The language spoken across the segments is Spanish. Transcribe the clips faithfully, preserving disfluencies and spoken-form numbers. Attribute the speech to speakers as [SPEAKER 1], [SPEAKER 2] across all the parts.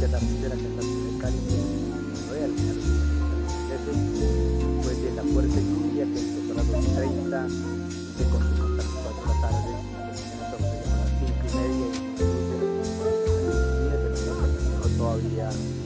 [SPEAKER 1] atardecera que es la ciudad de Cali, Siloé, al final después de la fuerte lluvia que empezó a las dos y treinta y que continuó hasta las cuatro de la tarde, a las cinco y media y tenemos todavía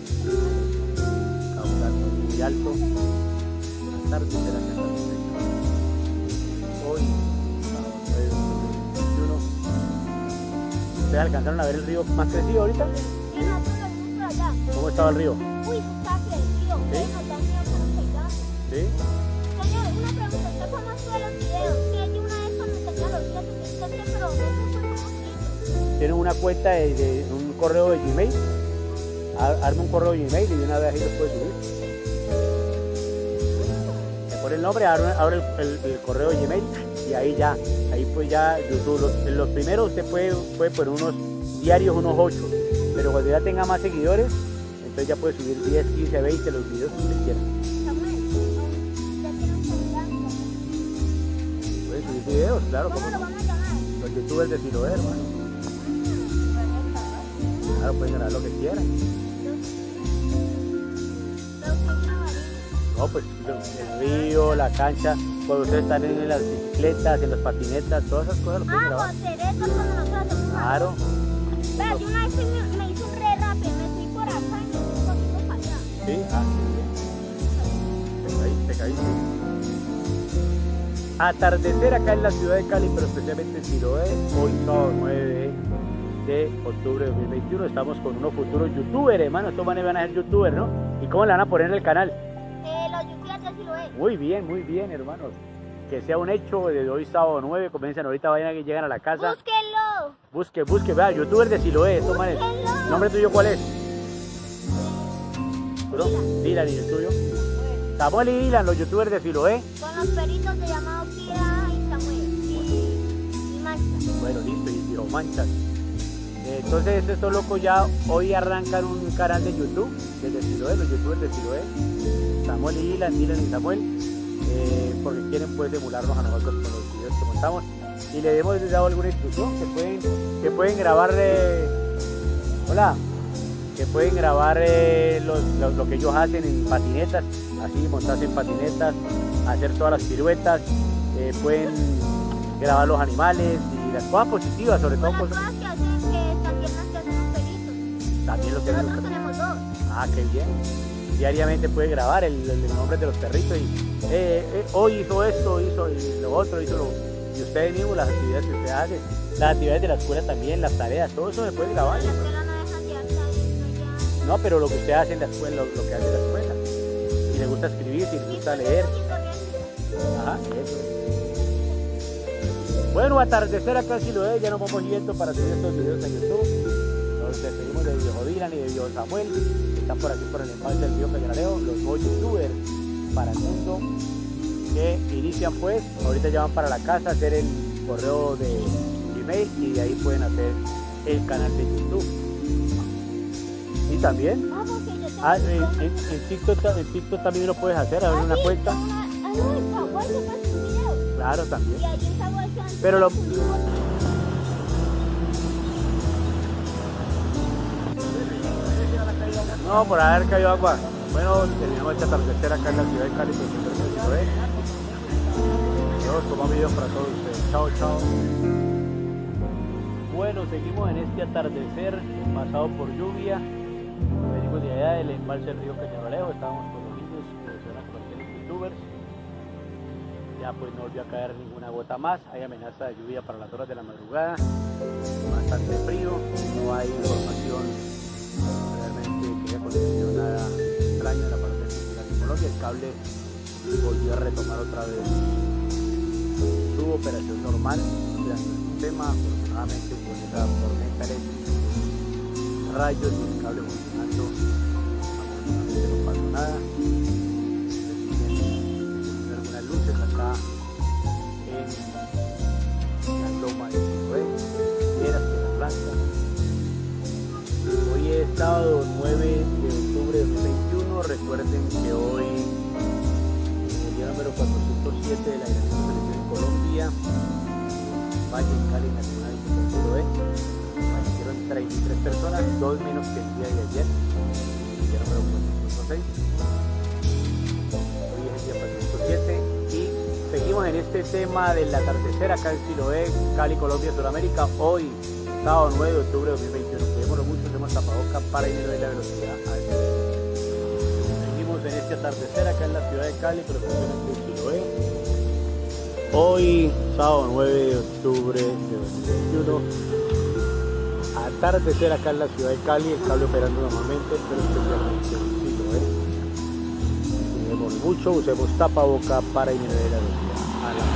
[SPEAKER 1] caudal muy alto. La tarde será que hasta hoy, veintiuno. ¿Ustedes alcanzaron a ver el río más crecido ahorita?
[SPEAKER 2] Sí, nosotros lo vimos por allá.
[SPEAKER 1] ¿Cómo estaba el río?
[SPEAKER 2] Uy, está crecido.
[SPEAKER 1] ¿Sí?
[SPEAKER 2] Nos da miedo cómo se llama.
[SPEAKER 1] ¿Sí?
[SPEAKER 2] Señor, una pregunta. ¿Usted cómo sube los videos? Que yo una vez cuando tenía los días que usted pero no fue como hizo.
[SPEAKER 1] Tienen una cuenta de, de un correo de Gmail. Arma un correo de Gmail y de una vez ahí lo puede subir. Le pone el nombre, abre, abre el, el, el correo de Gmail y ahí ya, ahí pues ya YouTube. Los, los primeros usted puede, puede poner unos diarios, unos ocho, pero cuando ya tenga más seguidores, entonces ya puede subir diez, quince, veinte los videos que usted quiera.
[SPEAKER 2] Samuel, ¿ya tiene un celular?
[SPEAKER 1] Puede subir videos, claro.
[SPEAKER 2] ¿Cómo
[SPEAKER 1] ¿Cómo
[SPEAKER 2] lo
[SPEAKER 1] no?
[SPEAKER 2] vamos a llamar?
[SPEAKER 1] Los youtubers de Siloé, hermano. Claro, pueden grabar lo que quieran. No, pues el río, la cancha, cuando ustedes están en las bicicletas, en las patinetas, todas esas cosas lo pueden
[SPEAKER 2] Ah,
[SPEAKER 1] grabar.
[SPEAKER 2] volteretas cuando nosotros hacemos.
[SPEAKER 1] Claro.
[SPEAKER 2] Vea, yo una vez me, me hizo un re rápido, me fui por acá y me fui un poquito para allá.
[SPEAKER 1] Sí, ah, sí. Te caí, te caí. Atardecer acá en la ciudad de Cali, pero especialmente en Siloé, hoy sábado nueve de octubre de dos mil veintiuno. Estamos con unos futuros youtubers, hermano. Estos manes van a ser youtubers, ¿no? ¿Y cómo le van a poner en el canal?
[SPEAKER 2] Eh, los youtubers de Siloé.
[SPEAKER 1] Muy bien, muy bien, hermanos. Que sea un hecho desde hoy sábado nueve, comiencen ahorita, vayan y llegan a la casa.
[SPEAKER 2] Búsquenlo.
[SPEAKER 1] Busque, busque, vea, youtuber de Siloé, estos manes.
[SPEAKER 2] Búsquenlo.
[SPEAKER 1] ¿Nombre tuyo cuál es? ¿Tú no? Dylan, ¿y el tuyo? Samuel y Dylan, los youtubers de Siloé.
[SPEAKER 2] Con los peritos de llamado Kira y Samuel. Y, y Mancha.
[SPEAKER 1] Bueno, listo, y Tiro Manchas. Eh, Entonces estos locos ya hoy arrancan un canal de YouTube desde Siloé, los youtubers de Siloé. Samuel y Dylan, Dylan y Samuel. Eh, porque quieren pues emularnos a nosotros con los videos que montamos. Y le hemos dado alguna instrucción que pueden, que pueden grabar, eh, hola, que pueden grabar eh, los, los, lo que ellos hacen en patinetas, así montarse en patinetas, hacer todas las piruetas, eh, pueden grabar los animales y las cosas positivas, sobre todo
[SPEAKER 2] Con las
[SPEAKER 1] cosas.
[SPEAKER 2] cosas que hacen, que también las que hacen los peritos.
[SPEAKER 1] También lo que
[SPEAKER 2] Nosotros tenemos dos.
[SPEAKER 1] Ah, qué bien. Diariamente puede grabar el, el, el nombre de los perritos y eh, eh, hoy hizo esto, hizo y lo otro, hizo lo, y ustedes mismos las actividades que ustedes hacen, las actividades de la escuela también, las tareas, todo eso se puede grabar.
[SPEAKER 2] En la escuela no dejan llevarse a eso
[SPEAKER 1] No, pero lo que usted hace en la escuela, lo, lo que hace en la escuela. Si le gusta escribir, si le gusta leer. Ajá, eso. Bueno, atardecer acá si lo es, ya nos vamos yendo para subir estos videos a YouTube. Nos despedimos de Viejo Dylan y de Viejo Samuel, que están por aquí por el embalse del río Peñaroleo, los nuevos youtubers para el mundo que inician pues, ahorita ya van para la casa a hacer el correo de Gmail y de ahí pueden hacer el canal de YouTube. Y también,
[SPEAKER 2] Ah, porque yo tengo
[SPEAKER 1] ah, en, en, en, TikTok, en TikTok también lo puedes hacer, abrir una cuenta.
[SPEAKER 2] Ah, no, el Samuel se pasa un video.
[SPEAKER 1] Claro, también.
[SPEAKER 2] Y allí Samuel se hace
[SPEAKER 1] Pero lo...
[SPEAKER 2] un video.
[SPEAKER 1] No, por haber caído agua. Bueno, terminamos esta atardecer acá en la ciudad de Cali, pues, ¿eh? Dios, toma videos para todos ustedes. Chao, chao. Bueno, seguimos en este atardecer pasado por lluvia. Venimos de allá del embalse del río Peñaroleo. Estábamos con los niños que se van a convertir en youtubers. Ya pues no volvió a caer ninguna gota más. Hay amenaza de lluvia para las horas de la madrugada. Bastante frío. No hay información realmente que haya acontecido nada extraño en la parte de Colombia. El cable volvió a retomar otra vez su operación normal durante el sistema. Afortunadamente con esa tormenta eléctrica, rayos y el cable funcionando, afortunadamente no pasó nada. Tienen algunas luces acá en la loma de Siloé, Piedras de la Blanca. Hoy es sábado nueve de octubre de dos mil veintiuno. Recuerden que hoy el día número cuatrocientos siete de la Dirección de Selección en Colombia, Valle, Cali, Nacional y Siloé, fallecieron treinta y tres personas. dos menos que el día de ayer, día número cuatrocientos seis. Hoy es el día cuatrocientos siete y seguimos en este tema del atardecer acá en Siloé, Cali, Colombia, Sudamérica. Hoy, sábado nueve de octubre de dos mil veintiuno. Cuidémonos mucho, hacemos tapabocas para disminuir la velocidad al Seguimos en este atardecer acá en la ciudad de Cali, pero especialmente en Siloé. Hoy, sábado nueve de octubre de dos mil veintiuno, atardecer acá en la ciudad de Cali, el cable operando normalmente, pero especialmente en Siloé. Cuidemos mucho, usemos tapaboca para disminuir la velocidad a la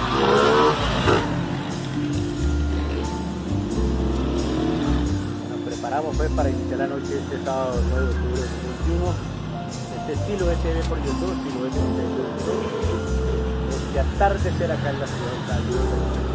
[SPEAKER 1] Nos preparamos pues para iniciar la noche de este sábado nueve de octubre de dos mil veintiuno. Este Siloé se ve por YouTube, Siloé se ve por YouTube. De atardecer acá en la ciudad de Cali.